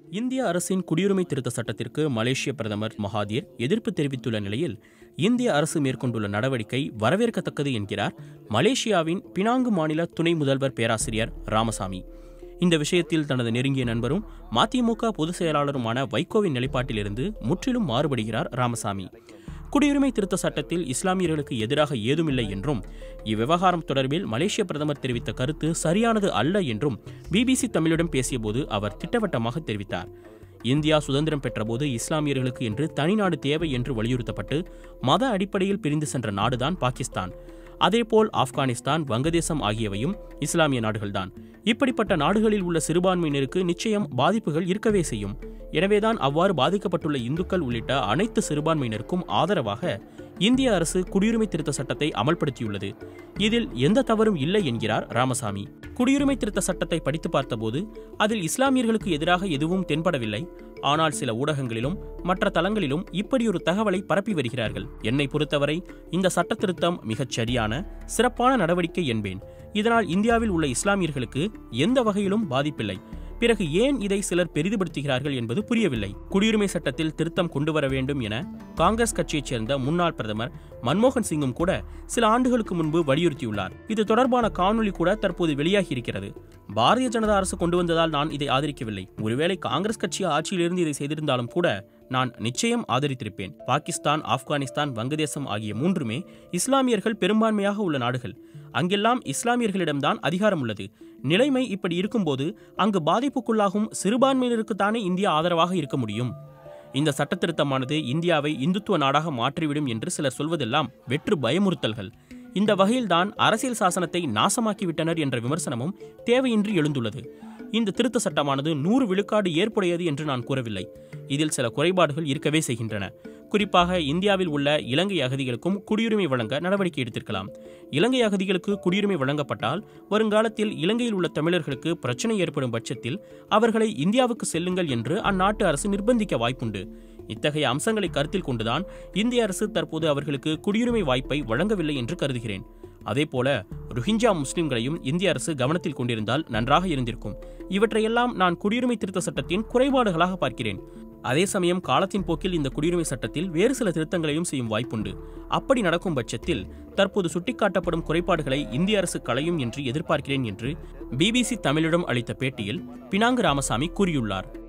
இந்திய அரசின் குடியுரிமை திருத்த சட்டத்திற்கு மலேசிய பிரதமர் மகாதீர் எதிர்ப்பு தெரிவித்துள்ள நிலையில் இந்திய அரசு மேற்கொண்டுள்ள நடவடிக்கை வரவேற்கத்தக்கது என்கிறார் மலேசியாவின் பினாங்கு மாநில துணை முதல்வர் பேராசிரியர் ராமசாமி. இந்த விஷயத்தில் தனது நெருங்கிய நண்பரும் மதிமுக பொதுச் செயலாளருமான வைகோவின் நிலைப்பாட்டிலிருந்து முற்றிலும் மாறுபடுகிறார் ராமசாமி. குடியுரிமை திருத்த சட்டத்தில் இஸ்லாமியர்களுக்கு எதிராக ஏதுமில்லை என்றும் இவ்விவகாரம் தொடர்பில் மலேசிய பிரதமர் தெரிவித்த கருத்து சரியானது அல்ல என்றும் பிபிசி தமிழிடம் பேசியபோது அவர் திட்டவட்டமாக தெரிவித்தார். இந்தியா சுதந்திரம் பெற்றபோது இஸ்லாமியர்களுக்கு என்று தனிநாடு தேவை என்று வலியுறுத்தப்பட்டு மத அடிப்படையில் பிரிந்து சென்ற நாடுதான் பாகிஸ்தான். அதேபோல் ஆப்கானிஸ்தான், வங்கதேசம் ஆகியவையும் இஸ்லாமிய நாடுகள்தான். இப்படிப்பட்ட நாடுகளில் உள்ள சிறுபான்மையினருக்கு நிச்சயம் பாதிப்புகள் இருக்கவே செய்யும். எனவேதான் அவ்வாறு பாதிக்கப்பட்டுள்ள இந்துக்கள் உள்ளிட்ட அனைத்து சிறுபான்மையினருக்கும் ஆதரவாக இந்திய அரசு குடியுரிமை திருத்த சட்டத்தை அமல்படுத்தியுள்ளது. இதில் எந்த தவறும் இல்லை என்கிறார் ராமசாமி. குடியுரிமை திருத்த சட்டத்தை படித்து பார்த்தபோது அதில் இஸ்லாமியர்களுக்கு எதிராக எதுவும் தென்படவில்லை. ஆனால் சில ஊடகங்களிலும் மற்ற தளங்களிலும் இப்படியொரு தகவலை பரப்பி வருகிறார்கள். என்னை பொறுத்தவரை இந்த சட்ட திருத்தம் மிகச் சரியான, சிறப்பான நடவடிக்கை என்பேன். இதனால் இந்தியாவில் உள்ள இஸ்லாமியர்களுக்கு எந்த வகையிலும் பாதிப்பில்லை. பிறகு ஏன் இதை சிலர் பெரிதுபடுத்துகிறார்கள் என்பது புரியவில்லை. குடியுரிமை சட்டத்தில் திருத்தம் கொண்டுவர வேண்டும் என காங்கிரஸ் கட்சியைச் சேர்ந்த முன்னாள் பிரதமர் மன்மோகன் சிங்கும் கூட சில ஆண்டுகளுக்கு முன்பு வலியுறுத்தியுள்ளார். இது தொடர்பான காணொலி கூட தற்போது வெளியாகி இருக்கிறது. பாரதிய ஜனதா அரசு கொண்டு வந்ததால் நான் இதை ஆதரிக்கவில்லை. ஒருவேளை காங்கிரஸ் கட்சி ஆட்சியிலிருந்து இதை செய்திருந்தாலும் கூட நான் நிச்சயம் ஆதரித்திருப்பேன். பாகிஸ்தான், ஆப்கானிஸ்தான், வங்கதேசம் ஆகிய மூன்றுமே இஸ்லாமியர்கள் பெரும்பான்மையாக உள்ள நாடுகள். அங்கெல்லாம் இஸ்லாமியர்களிடம்தான் அதிகாரம் உள்ளது. நிலைமை இப்படி இருக்கும்போது அங்கு பாதிப்புக்குள்ளாகும் சிறுபான்மையினருக்குத்தானே இந்தியா ஆதரவாக இருக்க முடியும். இந்த சட்டத்திருத்தமானது இந்தியாவை இந்துத்துவ நாடாக மாற்றிவிடும் என்று சிலர் சொல்வதெல்லாம் வெற்று பயமுறுத்தல்கள். இந்த வகையில்தான் அரசியல் சாசனத்தை நாசமாக்கிவிட்டனர் என்ற விமர்சனமும் தேவையின்றி எழுந்துள்ளது. இந்த திருத்த சட்டமானது 100 விழுக்காடு ஏற்புடையது என்று நான் கூறவில்லை. இதில் சில குறைபாடுகள் இருக்கவே செய்கின்றன. குறிப்பாக இந்தியாவில் உள்ள இலங்கை அகதிகளுக்கும் குடியுரிமை வழங்க நடவடிக்கை எடுத்திருக்கலாம். இலங்கை அகதிகளுக்கு குடியுரிமை வழங்கப்பட்டால் வருங்காலத்தில் இலங்கையில் உள்ள தமிழர்களுக்கு பிரச்சனை ஏற்படும் பட்சத்தில் அவர்களை இந்தியாவுக்கு செல்லுங்கள் என்று அந்நாட்டு அரசு நிர்பந்திக்க வாய்ப்புண்டு. இத்தகைய அம்சங்களை கருத்தில் கொண்டுதான் இந்திய அரசு தற்போது அவர்களுக்கு குடியுரிமை வாய்ப்பை வழங்கவில்லை என்று கருதுகிறேன். அதேபோல ரோஹிஞ்சா முஸ்லிம்களையும் இந்திய அரசு கவனத்தில் கொண்டிருந்தால் நன்றாக இருந்திருக்கும். இவற்றையெல்லாம் நான் குடியுரிமை திருத்த சட்டத்தின் குறைபாடுகளாக பார்க்கிறேன். அதே சமயம் காலத்தின் போக்கில் இந்த குடியுரிமை சட்டத்தில் வேறு சில திருத்தங்களையும் செய்யும் வாய்ப்புண்டு. அப்படி நடக்கும் பட்சத்தில் தற்போது சுட்டிக்காட்டப்படும் குறைபாடுகளை இந்திய அரசு களையும் என்று எதிர்பார்க்கிறேன் என்று பிபிசி தமிழிடம் அளித்த பேட்டியில் பினாங்கு ராமசாமி கூறியுள்ளார்.